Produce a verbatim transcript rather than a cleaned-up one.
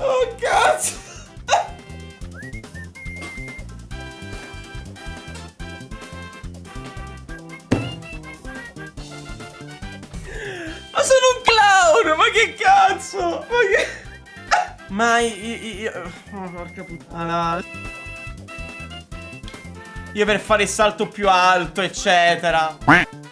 Oh cazzo. Ma sono un clown. Ma che cazzo. Ma che... Ma io, io... Oh, porca puttana. Io per fare il salto più alto eccetera.